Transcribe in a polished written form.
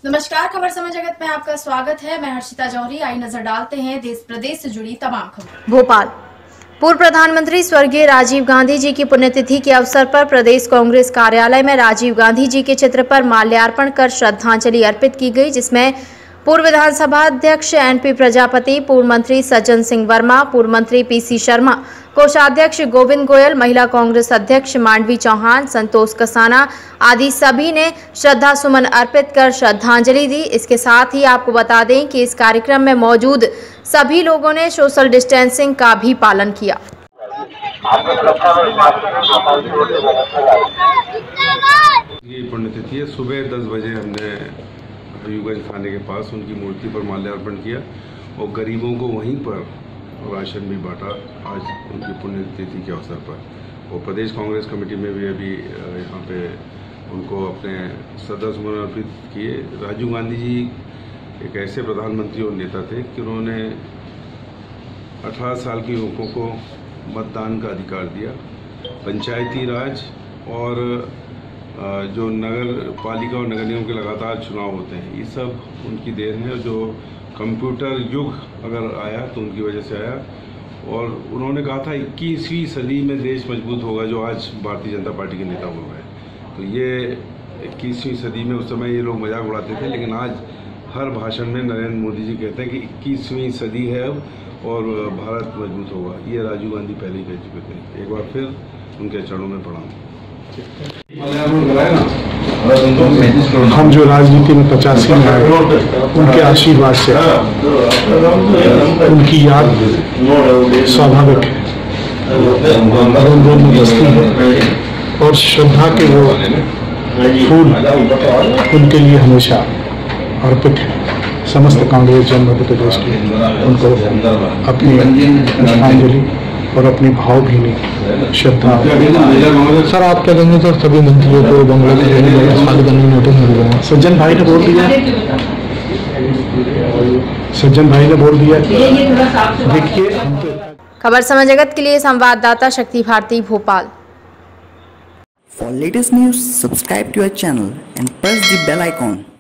नमस्कार, खबर समय जगत में आपका स्वागत है। मैं हर्षिता जौहरी। आई नजर डालते हैं देश प्रदेश से जुड़ी तमाम खबरें। भोपाल। पूर्व प्रधानमंत्री स्वर्गीय राजीव गांधी जी की पुण्यतिथि के अवसर पर प्रदेश कांग्रेस कार्यालय में राजीव गांधी जी के चित्र पर माल्यार्पण कर श्रद्धांजलि अर्पित की गई, जिसमें पूर्व विधानसभा अध्यक्ष एनपी प्रजापति, पूर्व मंत्री सज्जन सिंह वर्मा, पूर्व मंत्री पीसी शर्मा, कोषाध्यक्ष गोविंद गोयल, महिला कांग्रेस अध्यक्ष मांडवी चौहान, संतोष कसाना आदि सभी ने श्रद्धा सुमन अर्पित कर श्रद्धांजलि दी। इसके साथ ही आपको बता दें कि इस कार्यक्रम में मौजूद सभी लोगों ने सोशल डिस्टेंसिंग का भी पालन किया। ये पुण्यतिथि है। सुबह 10 बजे हमने हबीबगंज थाने के पास उनकी मूर्ति पर माल्यार्पण किया और गरीबों को वहीं पर राशन भी बांटा आज उनकी पुण्यतिथि के अवसर पर। और प्रदेश कांग्रेस कमेटी में भी अभी यहाँ पे उनको अपने श्रद्धासुमन अर्पित किए। राजीव गांधी जी एक ऐसे प्रधानमंत्री और नेता थे कि उन्होंने 18 साल के युवकों को मतदान का अधिकार दिया। पंचायती राज और जो नगर पालिका और नगर निगम के लगातार चुनाव होते हैं, ये सब उनकी देन है। जो कंप्यूटर युग अगर आया तो उनकी वजह से आया। और उन्होंने कहा था 21वीं सदी में देश मजबूत होगा, जो आज भारतीय जनता पार्टी के नेता हो गए। तो ये 21वीं सदी में उस समय ये लोग मजाक उड़ाते थे, लेकिन आज हर भाषण में नरेंद्र मोदी जी कहते हैं कि 21वीं सदी है अब और भारत मजबूत होगा। ये राजीव गांधी पहले ही कह चुके थे। एक बार फिर उनके चरणों में प्रणाम। हम जो राजनीति में 85 में आए, उनके आशीर्वाद से उनकी याद स्वाभाविक है, रोम में बसती है और श्रद्धा के वो फूल उनके लिए हमेशा अर्पित है। समस्त कांग्रेस जन मध्य प्रदेश की उनको अपनी पुष्पांजलि और अपनी भावभीनी श्रद्धा। सर, आप क्या कहेंगे सर, सभी मंत्रियों को बंगला में नोटिस मिल गया? सज्जन भाई ने बोल दिया, सज्जन भाई ने बोल दिया। देखिए, खबर समय जगत के लिए संवाददाता शक्ति Bharti, Bhopal. For latest news, subscribe to our channel and press the bell icon.